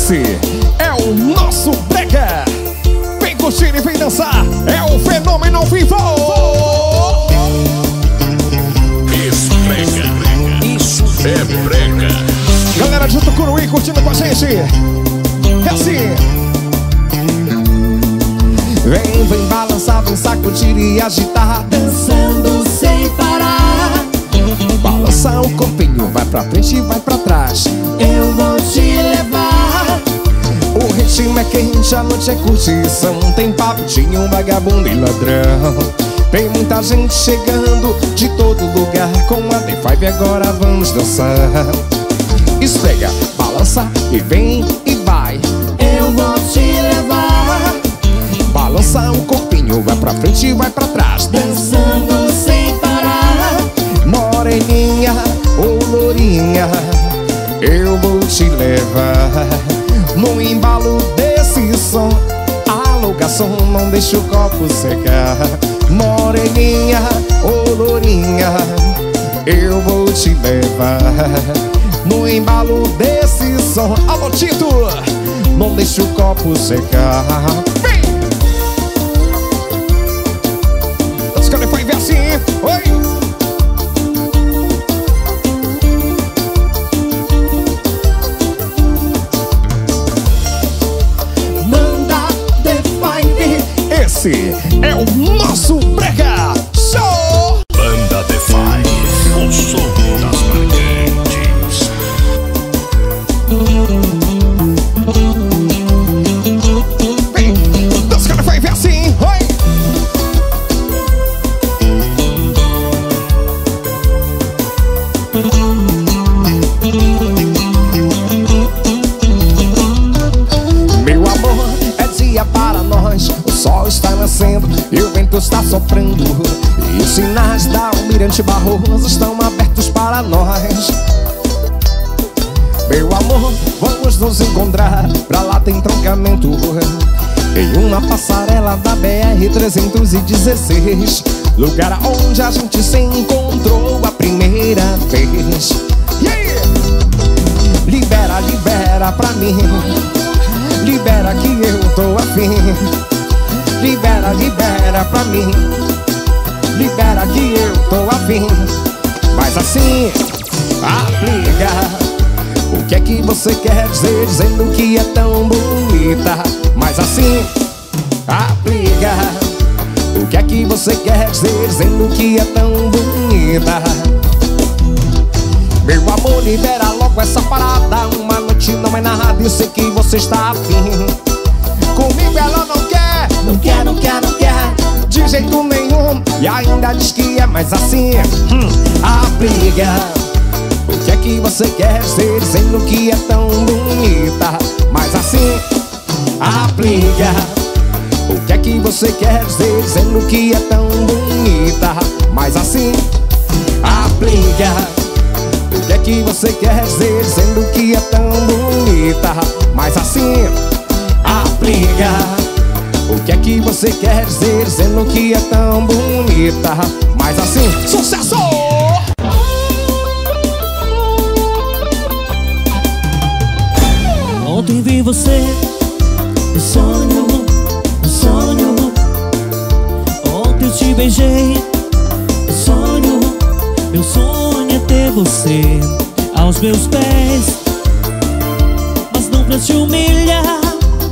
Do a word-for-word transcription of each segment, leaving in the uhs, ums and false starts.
Esse é o nosso brega. Vem curtir e vem dançar. É o fenômeno vivo. Isso brega, isso é brega. Galera de Tucuruí curtindo com a gente. É assim. Vem, vem balançar, vem sacudir e agitar, dançando sem parar. Balançar o corpinho, vai pra frente e vai pra trás. Eu vou te levar. O ritmo é quente, a noite é curtição. Tem paputinho, vagabundo e ladrão. Tem muita gente chegando de todo lugar. Com a D cinco agora vamos dançar. Esfrega, balança e vem e vai. Eu vou te levar. Balança o corpinho, vai pra frente e vai pra trás, dançando sem parar. Moreninha ou lourinha, eu vou te levar. No embalo desse som, alô garçom, não deixa o copo secar. Moreninha ou lourinha, eu vou te levar. No embalo desse som, alô Tito, não deixa o copo secar. Vem! Os caras vai ver assim, oi! Esse é o nosso brega show. Banda D cinco, o som das marcantes. Vem, os caras vai ver assim, oi. Meu amor, é dia para nós. O sol está nascendo e o vento está soprando, e os sinais da Almirante Barroso estão abertos para nós. Meu amor, vamos nos encontrar. Pra lá tem troncamento em uma passarela da B R trezentos e dezesseis, lugar onde a gente se encontrou a primeira vez. Yeah! Libera, libera pra mim. Libera que eu tô afim. Libera, libera pra mim. Libera que eu tô afim. Mas assim, aplica. O que é que você quer dizer dizendo que é tão bonita? Mas assim, aplica. O que é que você quer dizer dizendo que é tão bonita? Meu amor, libera logo essa parada. Uma noite não é nada, eu sei que você está afim. Comigo ela não quer, não quer, não quer, não quer de jeito nenhum, e ainda diz que é mais assim. hum, Aplica. O que é que você quer dizer dizendo que é tão bonita? Mas assim, aplica. O que é que você quer dizer dizendo que é tão bonita? Mas assim, aplica. O que é que você quer dizer dizendo que é tão bonita? Mas assim, aplica. O que é que você quer dizer dizendo que é tão bonita? Mas assim, sucesso! Ontem vi você no sonho, no sonho. Ontem eu te beijei no sonho. Meu sonho é ter você aos meus pés, mas não pra te humilhar.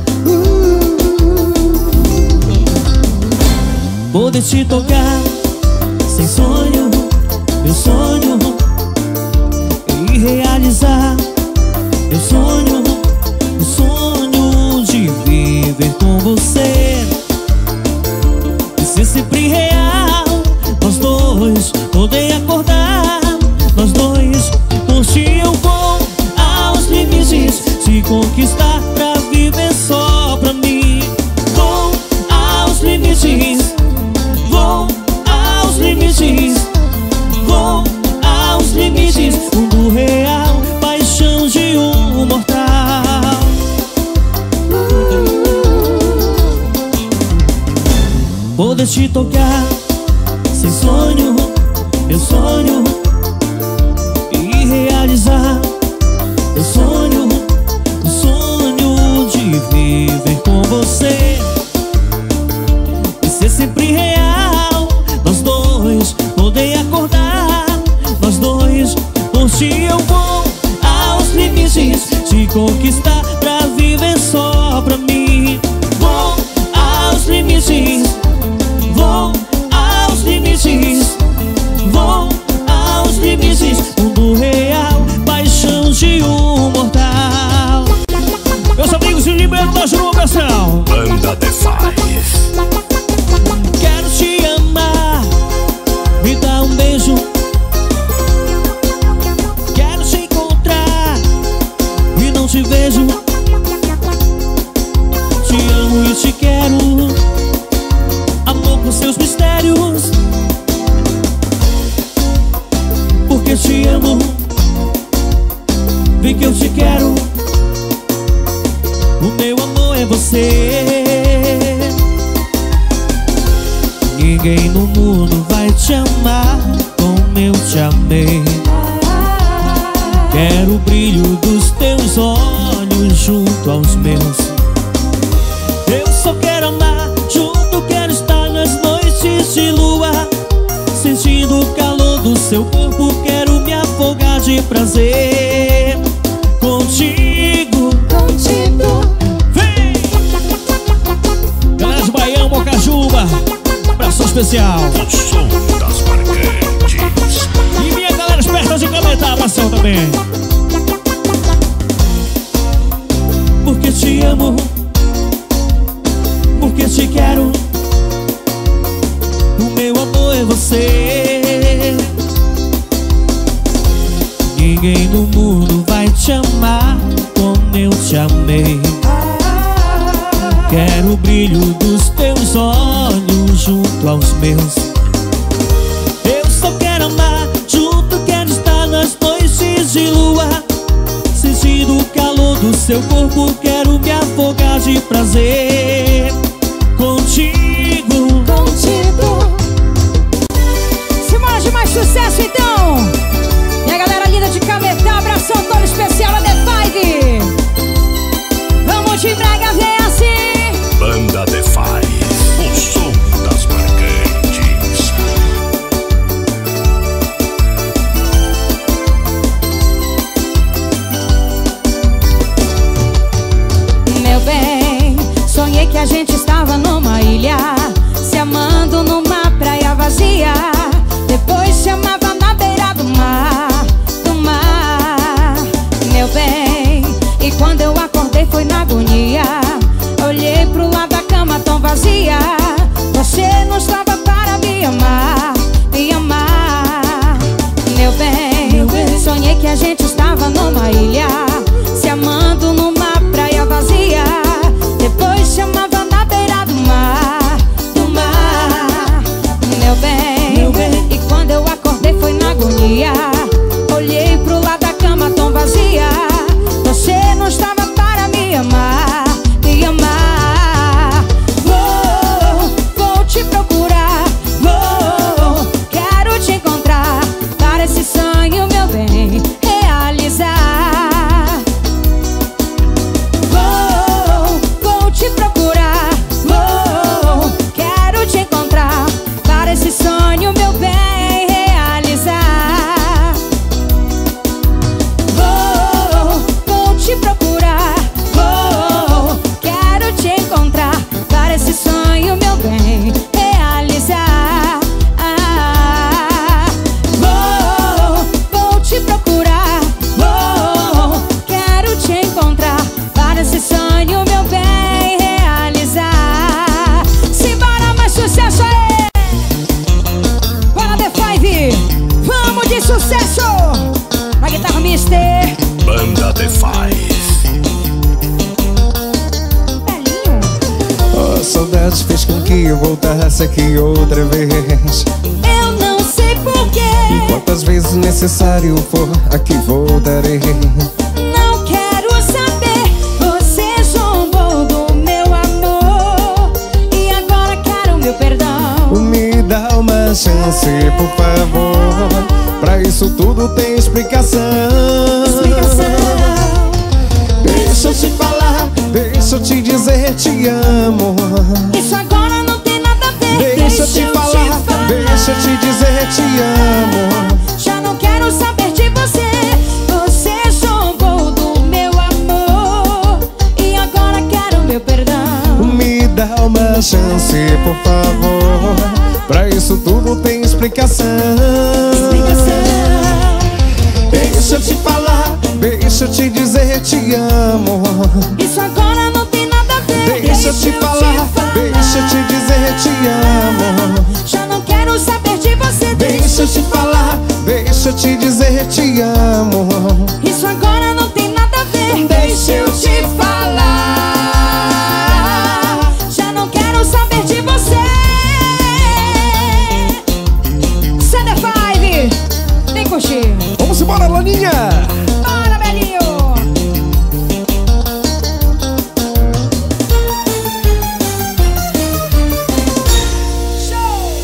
Poder te tocar sem sonho, meu sonho, e realizar meu sonho, o sonho de viver com você. E ser sempre real, nós dois poder acordar, nós dois curtir. Eu vou aos limites, te conquistar pra viver só pra mim. Vou aos limites, vou aos limites, vou dois. Por ti eu vou aos limites, te conquistar pra viver só pra mim. Vou aos limites, vou aos limites, vou aos limites. Mundo real, paixão de um mortal. Meus amigos de Ribeirão da Jurugação, Banda The Five. quero te amar, me dá um beijo. Quero te encontrar e não te vejo. Te amo e te quero, amor com seus mistérios. Porque te amo, vem que eu te quero. O meu amor é você. Ninguém no mundo vai te amar como eu te amei. Quero o brilho dos teus olhos junto aos meus. Eu só quero amar junto, quero estar nas noites de lua, sentindo o calor do seu corpo. Quero me afogar de prazer contigo. Contigo. Vem! Galera de Baião, Bocajuba, abração especial. O som das marcantes. E minha galera esperta de Cametá, abração também. Porque te amo, porque te quero. O meu amor é você. Ninguém no mundo vai te amar como eu te amei. Quero o brilho dos teus olhos junto aos meus. Eu só quero amar junto, quero estar nas noites de lua, sentindo o calor do seu corpo. Quero me afogar de prazer contigo. Contigo. Simbora de mais sucesso então. E a galera linda de Cametá, abração todo especial a The Five. Vamos de brega ver assim. Banda The Five. O som das marcantes. Meu bem, sonhei que a gente estava numa ilha, se amando numa praia vazia. Depois se amava na beira do mar, do mar. Meu bem, e quando eu acordei foi na agonia. Olhei pro lado da cama tão vazia. Você não estava para me amar, me amar. Meu bem, sonhei que a gente estava numa ilha, se amando numa praia vazia. Depois se amava na beira do mar, do mar. Meu bem, e quando eu acordei foi na agonia. Olhei pro lado da cama tão vazia. Você não estava para me amar, me amar. Vou, vou te procurar, vou, quero te encontrar, para esse sonho, meu bem, realizar. Vou, vou te procurar, vou, quero te encontrar, para esse sonho, meu bem, realizar. Vou, vou te procurar, vou, quero te encontrar, para esse sonho, meu bem, realizar. Ah, vou, vou te procurar, vou, quero te encontrar, para esse sonho, meu bem, realizar. Simbora, mais sucesso aí! Bora The Five! Vamos de sucesso! Na guitarra mister Banda The Five. Belinho. A saudade fez com que eu voltasse aqui outra vez. Eu não sei porquê, E quantas vezes necessário for, aqui voltarei. não quero saber. Você zombou do meu amor e agora quero meu perdão. Me dá uma chance, por favor. Pra isso tudo tem explicação. Deixa eu te falar, deixa eu te dizer te amo. Isso agora não tem nada a ver. Deixa eu te falar, deixa eu te dizer te amo. Já não quero segunda chance, por favor. Pra isso tudo tem explicação. Deixa eu te falar, deixa eu te dizer te amo. Isso agora não tem nada a ver. Deixa eu te falar, deixa eu te dizer te amo. Já não quero saber de você. Deixa eu te falar, deixa eu te dizer te amo. Isso agora não tem nada a ver. Deixa eu te falar, já não quero saber de você. C D cinco, vem curtir. Vamos embora, Laninha. Bora, Belinho. Show.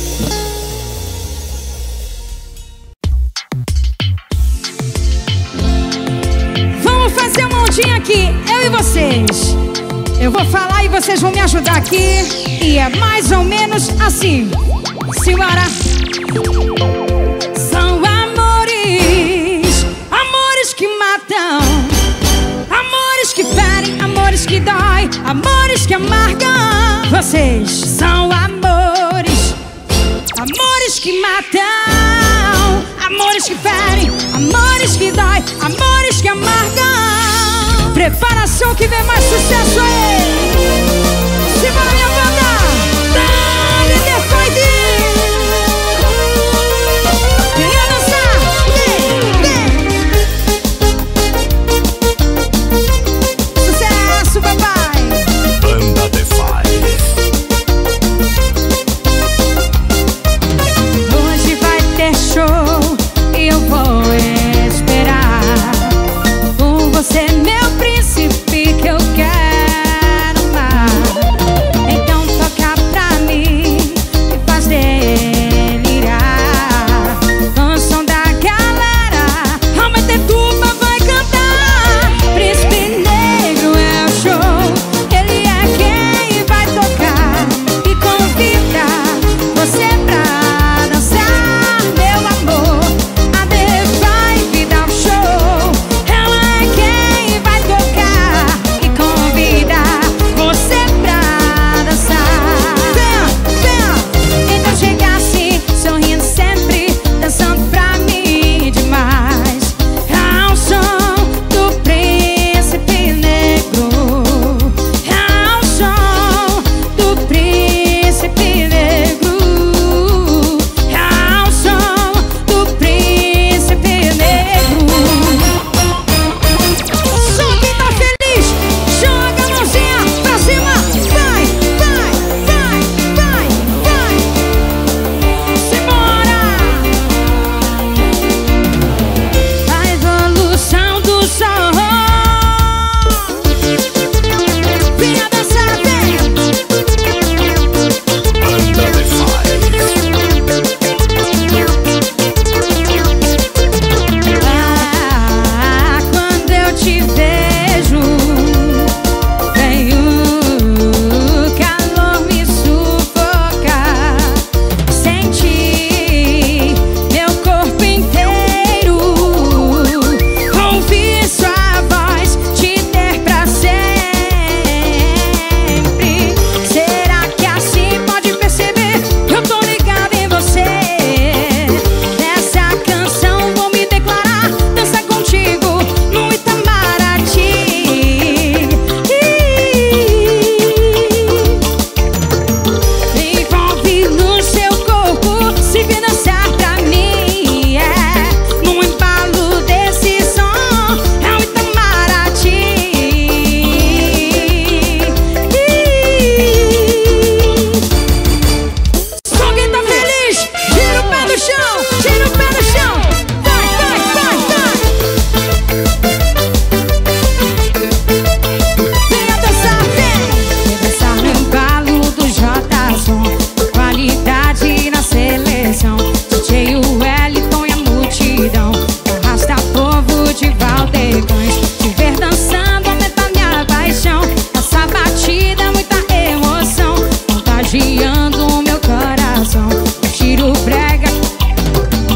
Vamos fazer um montinho aqui, eu e vocês. Eu vou falar e vocês vão me ajudar aqui. E é mais ou menos assim. Simbora. São amores, amores que matam, amores que ferem, amores que dói, amores que amargam. Vocês são amores, amores que matam, amores que ferem, amores que dói, amores que amargam. Preparação que vem mais sucesso aí. Simbora, minha banda. Dale, depois.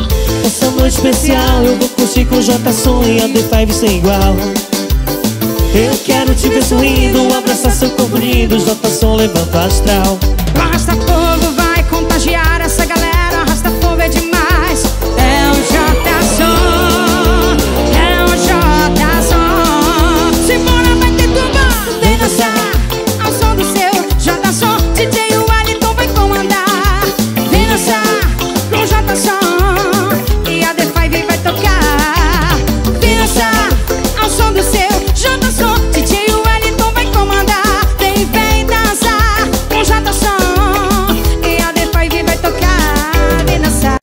especial, eu vou curtir com J Som e a D cinco sem igual. Eu quero te ver sorrindo, abraçar seu corpo lindo. Jota Som levanta astral. Arrasta povo, vai contagiar essa galera. Arrasta povo é demais. É o Jota Som, é o Jota Som. Simbora, vai ter tuba. Vem dançar ao som do seu Jota Som. D J Wellington vai comandar. Vem dançar com o Jota Som e a The Five vai tocar. Vem dançar ao som do seu Jota Som. D J Wellington vai comandar. Vem, vem dançar com o Jota Som e a The Five vai tocar. Vem dançar.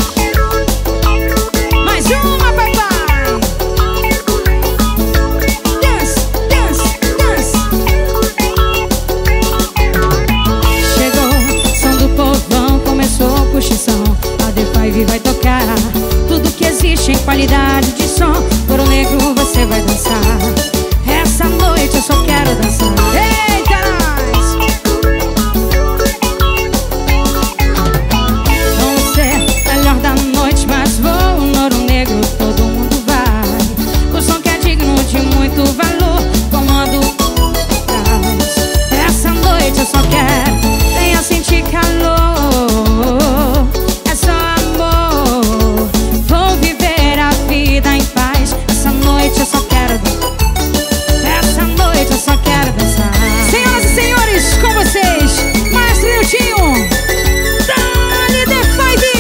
Mais uma, papai. Dance, dance, dance. Chegou, som do povão, começou a puxição. A The Five vai tocar tudo que existe em qualidade de som. Ouro Negro, você vai dançar. Essa noite eu só quero dançar. Eita, nós! Vamos ser melhor da noite, mas vou no Ouro Negro, todo mundo vai. O som que é digno de muito valor, comando traz. Essa noite eu só quero, venha sentir calor. É só amor, vou viver a vida em paz. Essa noite eu só quero dançar. Essa noite eu só quero dançar. Senhoras e senhores, com vocês, Maestro Niltinho. Dali The Five.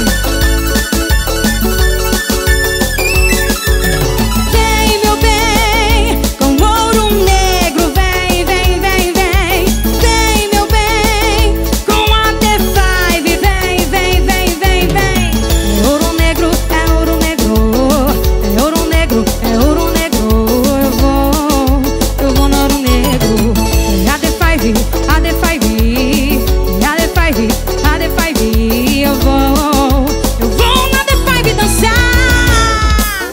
Vem, meu bem, com Ouro Negro. Vem, vem, vem, vem. Vem, meu bem, com a The Five. Vem, vem, vem, vem, vem. É Ouro Negro, é Ouro Negro. É Ouro Negro, é Ouro Negro. Eu vou, eu vou no Ouro Negro. É a The Five, a The Five. É a The Five, a The Five. Eu vou, eu vou na The Five dançar.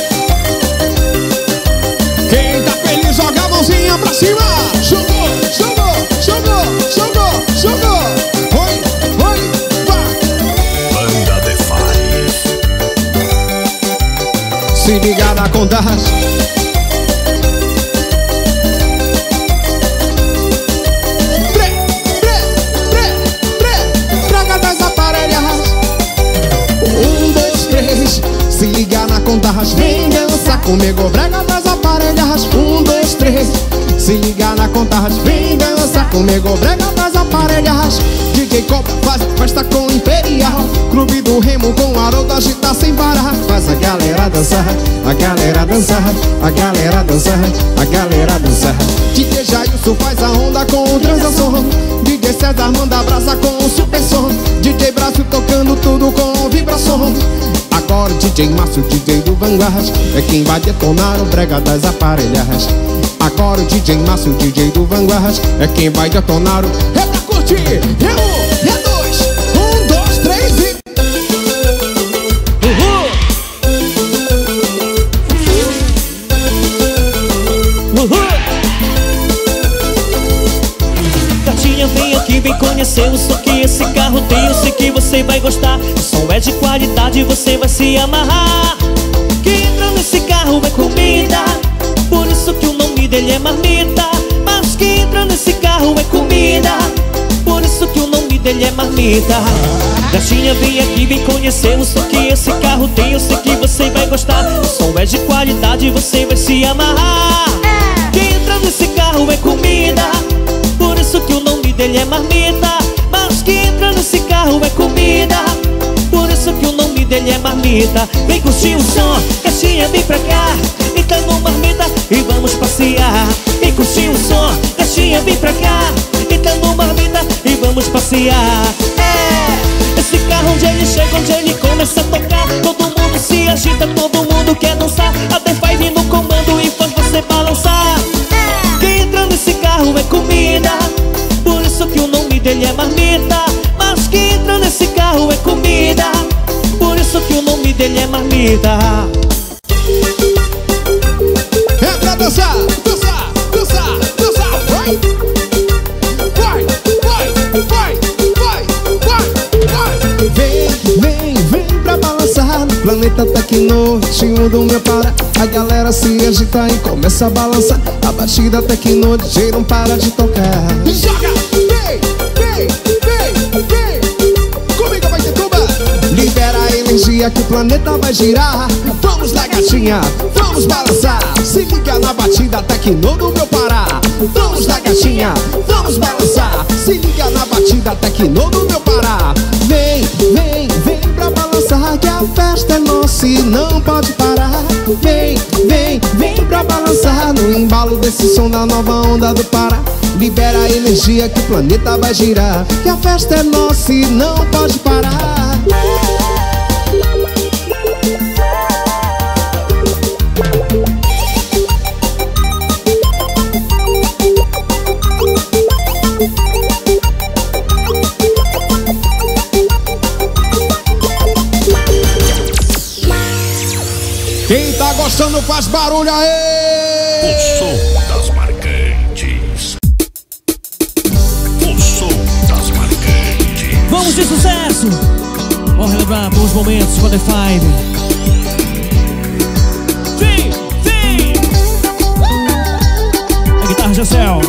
Quem tá feliz, joga a mãozinha pra cima. Jogou, jogou, jogou, jogou, jogou. Oi, oi, vai. Banda The Five. Se liga na contagem. Trê, trê, trê, trê. Traga das aparelhas. Um, dois, três. Se liga na contagem. Vem dançar comigo. Brega das aparelhas. Um, dois, três. Se liga na contagem. Vem dançar comigo. Brega das aparelhas. D J Copa faz festa com Imperial. Clube do Remo com Haroldo agita sem parar. Faz a galera dançar, a galera dançar, a galera dançar, a galera dançar. D J Jailson faz a onda com o transação. D J César manda brasa com o super som. D J Brasil tocando tudo com vibração. Agora o D J Márcio, D J do Vanguard, é quem vai detonar o brega das aparelhas. Agora o D J Márcio, D J do Vanguard, é quem vai detonar o... É pra curtir! É um, é dois, um, dois, três e... Uhul! Uhul! Gatinha, vem aqui, vem conhecer o som que esse carro tem. Eu sei que você vai gostar. O som é de qualidade, você vai se amarrar. Quem entra nesse carro é comida, por isso que o nome dele é Marmita. Mas quem entra nesse carro é comida, por isso que o nome dele é Marmita. Gatinha, vem aqui, vem conhecer o som que esse carro tem. Eu sei que você vai gostar. O som é de qualidade, você vai se amarrar. Quem entra nesse carro é comida, por isso que o nome dele é Marmita. Mas quem entra nesse carro é comida, por isso que o nome dele é Marmita. Vem curtir o som, gatinha, vem pra cá. Entra no Marmita e vamos passear. Vem curtir o som, gatinha, vem pra cá. Entra no Marmita e vamos passear. É, esse carro onde ele chega, onde ele começa a tocar, todo mundo se agita, todo mundo quer dançar. A The Five no comando e faz você balançar. Quem entra nesse carro é comida, por isso que o nome dele é Marmita. Mas quem entra nesse carro é comida, por isso que o nome dele é Marmita. É pra dançar, dançar, dançar, dançar. Vai, vai, vai, vai, vai, vai, vai. Vem, vem, vem pra balançar no planeta planeta Tecno, ritmo do meu para. A galera se agita e começa a balançar. A batida Tecno, D J não para de tocar. Joga! Vem, vem, vem, vem! Comigo vai ter tuba! Libera a energia que o planeta vai girar. Vamos lá, gatinha, vamos balançar. Se liga na batida Tecno do meu Pará. Vamos lá, gatinha, vamos balançar. Se liga na batida Tecno do meu Pará. Vem, vem, vem pra balançar, que a festa é nossa e não pode parar. Vem, vem, vem pra balançar no embalo desse som da nova onda do Pará. Libera a energia que o planeta vai girar, que a festa é nossa e não pode parar. Quem tá gostando faz barulho aí! O som das marcantes. O som das marcantes. Vamos de sucesso! Vamos relembrar bons momentos com The Five. Vem, vem! A guitarra Jacel.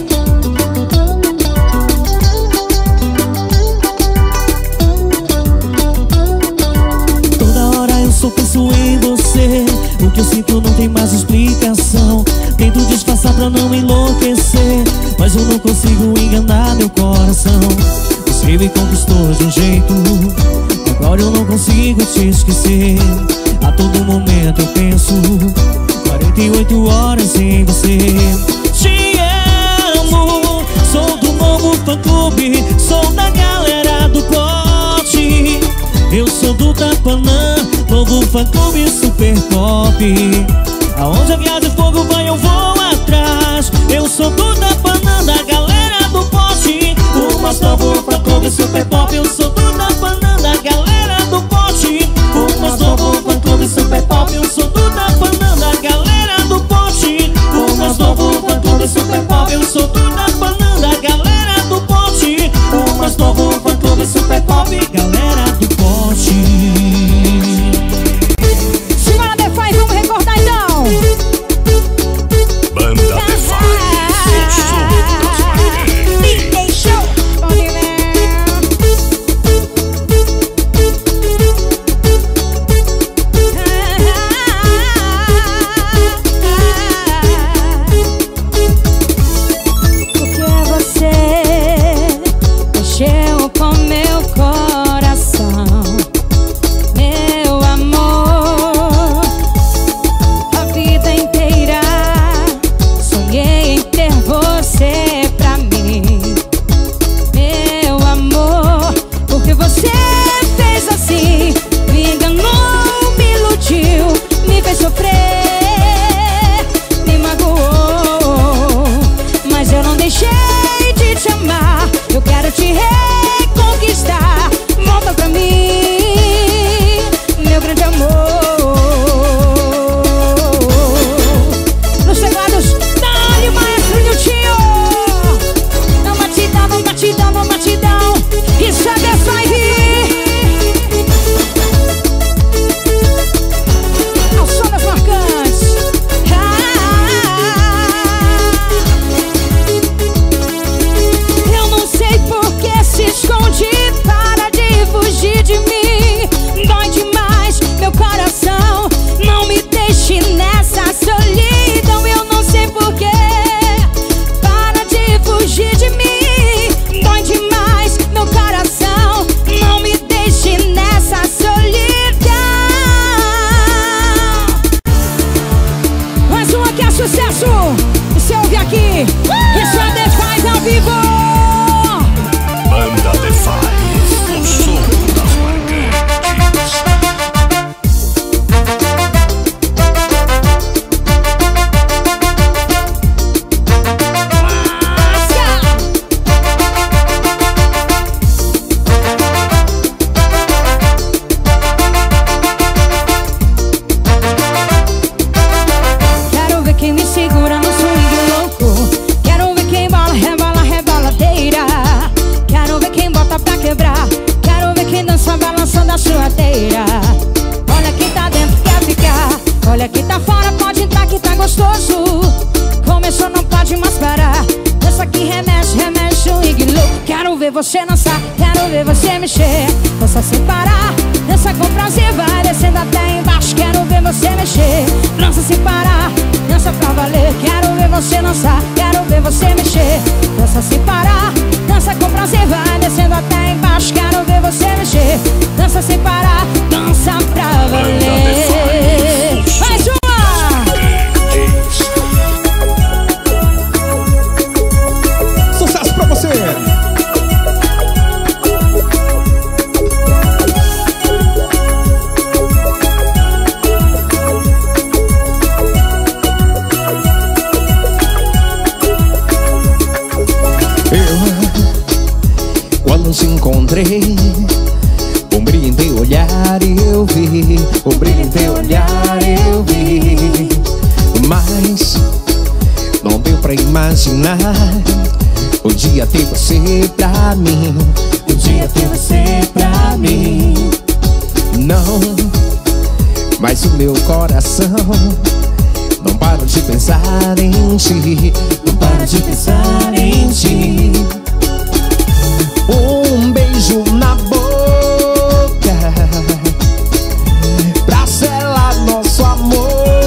Toda hora eu só penso em você. O que eu sinto não tem mais explicação. Tento disfarçar pra não enlouquecer, mas eu não consigo enganar meu coração. Você me conquistou de um jeito, agora eu não consigo te esquecer. A todo momento eu penso quarenta e oito horas em você. Te amo, sou do novo fã-clube, sou da galera do pote. Eu sou do Tapanã, novo fã-clube super pop. Aonde a viagem de fogo vai eu vou atrás. Eu sou do Tapanã, da galera do pote. O mais novo fã-clube super pop. Eu sou do Tapanã, da galera do pote. O mais novo fã-clube super pop. Eu sou do Tapanã, da galera do pote. O mais novo fã-clube super pop. Eu sou do Tapanã, da galera do pote. O mais novo fã-clube super pop, galera do pote. Simbora, The Five, vamos recordar então. Banda The Five. O som das marcantes. D J Show. Porque você mexeu com meu coração, meu amor. A vida inteira sonhei em ter você pra mim, meu amor. Porque você fez assim, me enganou, me iludiu, me fez sofrer, me magoou. Mas eu não deixei de te amar, eu quero te reconquistar. Volta pra mim, meu grande amor. Nos teclados, Dani, maestro Niltinho. Não batidão, não batidão, não batidão. Isso é The Five. Ao som das marcantes. Eu não sei por que se esconde, para de fugir de mim. Dói demais meu coração, não me deixe nessa solidão. Eu não sei por que, para de fugir de mim. Dói demais meu coração, não me deixe nessa solidão. Mais uma que é sucesso, você ouve aqui. Isso é The Five ao vivo. Banda The Five. O som das marcantes. Quero ver quem me segura no swing louco. Quero ver quem bola, rebola, rebola ver você dançar, quero ver você mexer. Dança sem parar, dança com prazer, vai descendo até embaixo. Quero ver você mexer. Dança sem parar, dança pra valer. Quero ver você dançar, quero ver você mexer. Dança sem parar, dança com prazer, vai descendo até embaixo. Quero ver você mexer. Dança sem parar, dança pra valer. Mais uma! Sucesso pra você! Nos encontrei, um brilho em teu olhar eu vi, um brilho em teu olhar eu vi, mas não deu pra imaginar um dia ter você pra mim, um dia ter você pra mim. Não, mas o meu coração não para de pensar em ti, não para de pensar em ti. Um beijo na boca pra selar nosso amor.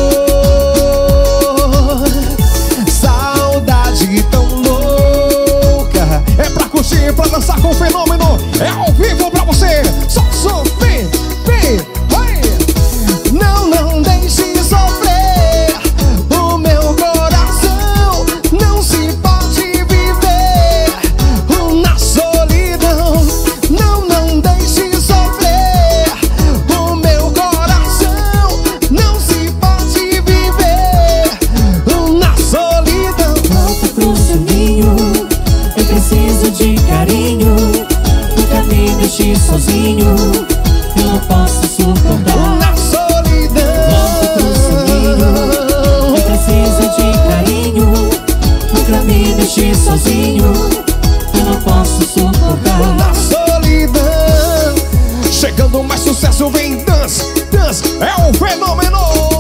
Saudade tão louca. É pra curtir, pra dançar com o fenômeno. É ao vivo pra você. Só som, vem, vem, vai. Não, não deixe sofrer. O meu coração não se pode viver na solidão. Não, não deixe sofrer. O meu coração não se pode viver na solidão. Volta pro seu ninho, eu preciso de carinho. Nunca me deixe sozinho, eu não posso suportar. Na solidão. Volta pro seu ninho, eu preciso de carinho. Nunca me deixe sozinho, eu não posso suportar. Na solidão. Chegando mais sucesso, vem dance, dance, é o fenômeno.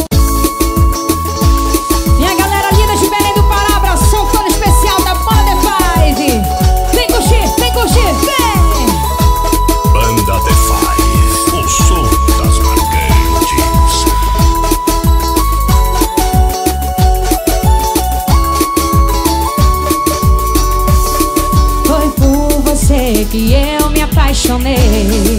E a galera linda de Belém do Pará, abração todo especial da Banda Five. Vem curtir, vem curtir, vem! Banda The Five, o som das marcantes. Foi por você que eu me apaixonei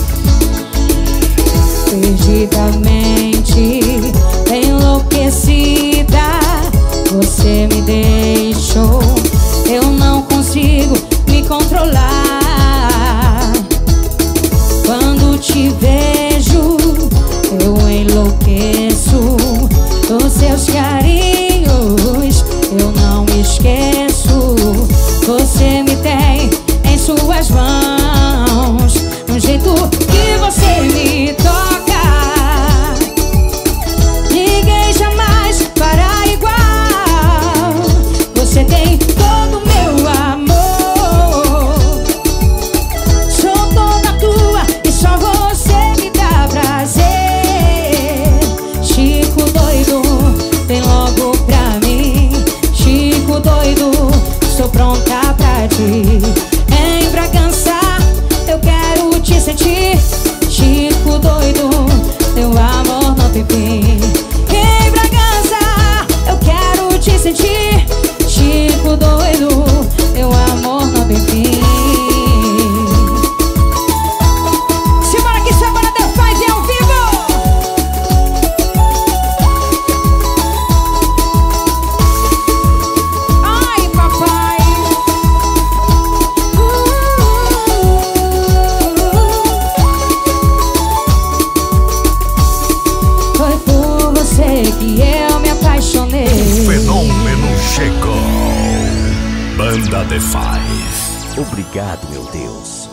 perdidamente, enlouquecida. Você me deixou, eu não consigo me controlar. Quando te vejo, eu enlouqueço. Os seus carinhos eu não esqueço. Você me tem em suas mãos, no jeito que você me toca. Ninguém jamais fará igual. Você tem todo o meu amor. Sou toda tua e só você me dá prazer. Chico doido, vem logo pra mim. Chico doido, sou pronta pra ti. Em Bragança eu quero te sentir. Chico doido, teu amor não tem fim. Em Bragança eu quero te sentir. Chico doido, teu amor não tem fim. Simbora que semana The Five é ao vivo. Ai, papai. Foi por você que eu me apaixonei. O fenômeno chegou. Banda The Five. Obrigado, meu Deus.